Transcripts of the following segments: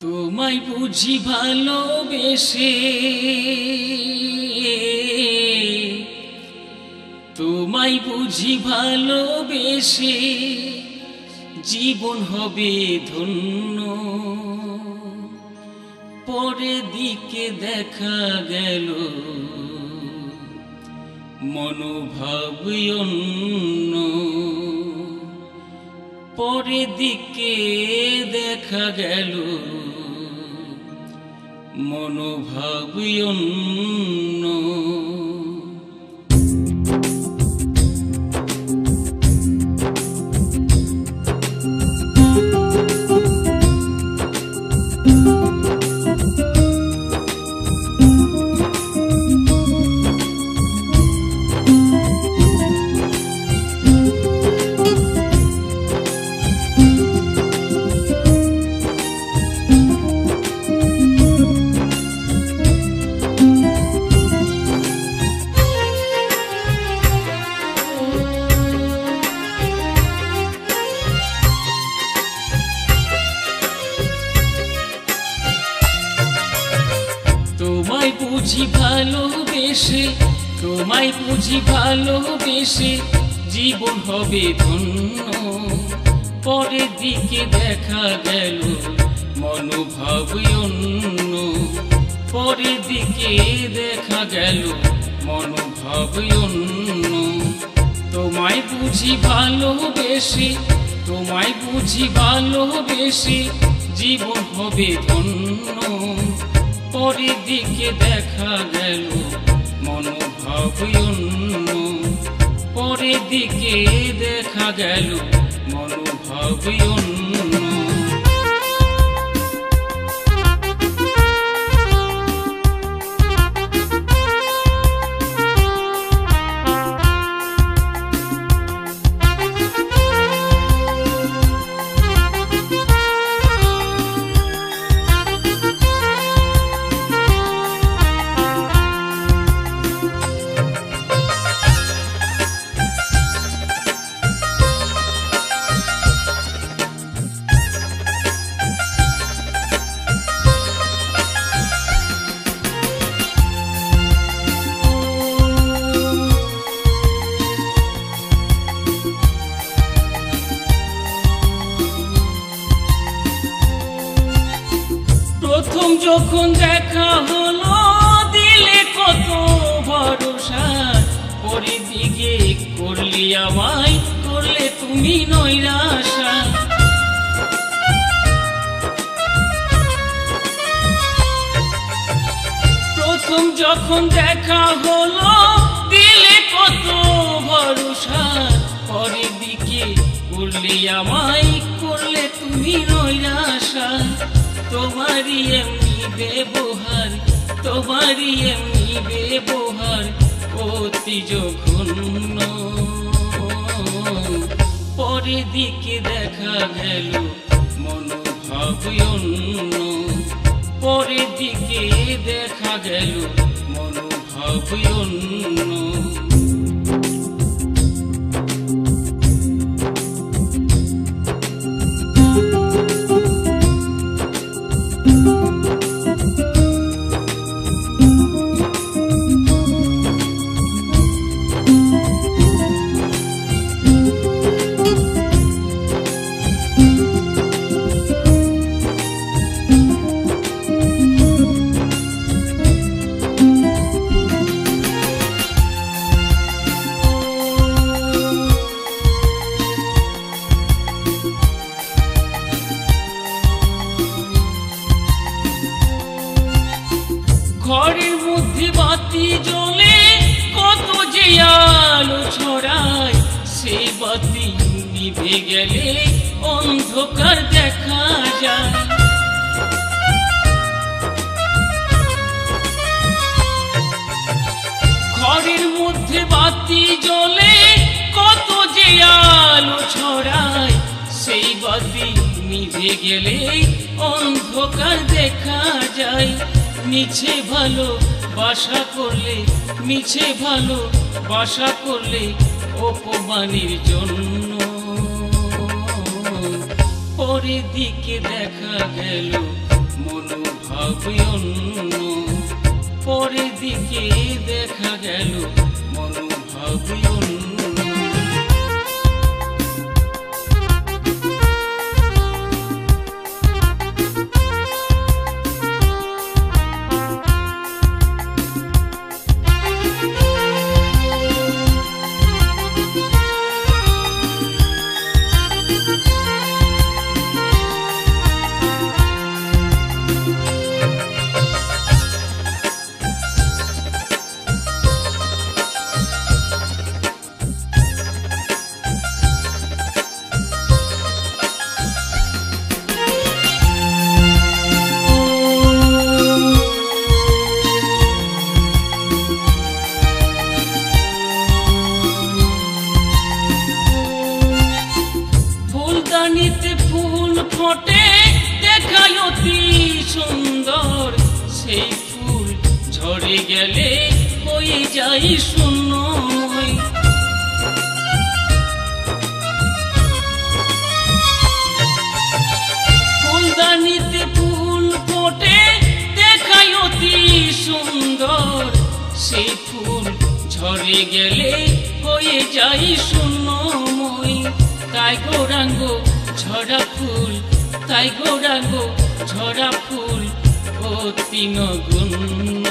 তোমায় বুঝি ভালোবেসে, তোমায় বুঝি ভালোবেসে জীবন হবে ধন্য। পরের দিকে দেখা গেল মনোভাব অন্য, পরের দিকে দেখা গেল মনোভাব অন্য। তোমায় বুঝি ভালোবেসে, তোমায় বুঝি ভালোবেসে জীবন হবে ধন্য। পরের দিকে দেখা গেল মনোভাব অন্য, পরের দিকে দেখা গেল মনোভাব অন্য। তোমায় বুঝি ভালোবেসে, তোমায় বুঝি ভালোবেসে জীবন হবে ধন্য। পরের দিকে দেখা গেল মনোভাব অন্য, পরের দিকে দেখা গেল মনোভাব অন্য। প্রথম যখন দেখা হলো দিলে কত ভরসা, পরের দিকে করলি আমায়, করলে তুমি নৈরাশা। প্রথম যখন দেখা হলো দিলে কত ভরসা, পরের দিকে করলি আমায়, করলে তুমি নৈরাশা। তোমারই এমনি ব্যবহার, তোমারই এমনি ব্যবহার অতি জঘন্য। পরের দিকে দেখা গেল মনোভাব অন্য, পরের দিকে দেখা গেল মনোভাব অন্য। ঘরের মধ্যে বাতি জ্বলে কত যে আলো ছড়ায়, সেই বাতি নিভে গেলে অন্ধকার দেখা যায়। ঘরের মধ্যে বাতি জ্বলে কত যে আলো ছড়ায়, সেই বাতি নিভে গেলে অন্ধকার দেখা যায়। মিছে ভালো বাসা করলে, মিছে ভালো বাসা করলে অপমানের জন্য। পরের দিকে দেখা গেল মনোভাব অন্য, পরের দিকে দেখা গেল মনোভাব অন্য। ফুলদানিতে ফুল ফোটে দেখায় অতি সুন্দর, সেই ফুল ঝরে গেলে হয়ে যায় শূন্য। ফুলদানিতে ফুল ফোটে দেখায় অতি সুন্দর, সেই ফুল ঝরে গেলে হয়ে যায় শূন্যময়। তাই গৌরাঙ্গ ঝরা ফুল, তাই গৌরাঙ্গ ঝরা ফুল অতি নগণ্য,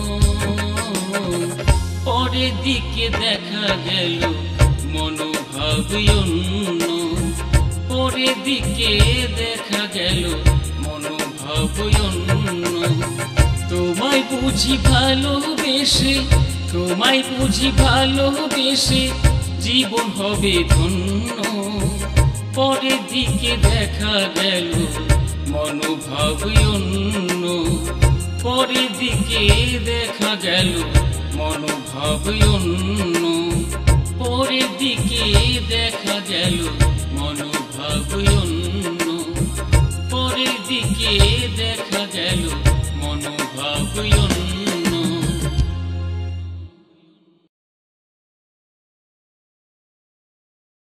পরের দিকে দেখা গেল মনোভাব অন্য, পরের দিকে দেখা গেল মনোভাব অন্য। তোমায় বুঝি ভালোবেসে, তোমায় বুঝি ভালোবেসে জীবন হবে ধন্য, পরের দিকে দেখা গেল মনোভাব অন্য, পরের দিকে দেখা গেল মনোভাব অন্য, পরের দিকে দেখা গেল মনোভাব অন্য, পরের দিকে দেখা গেল মনোভাব অন্য।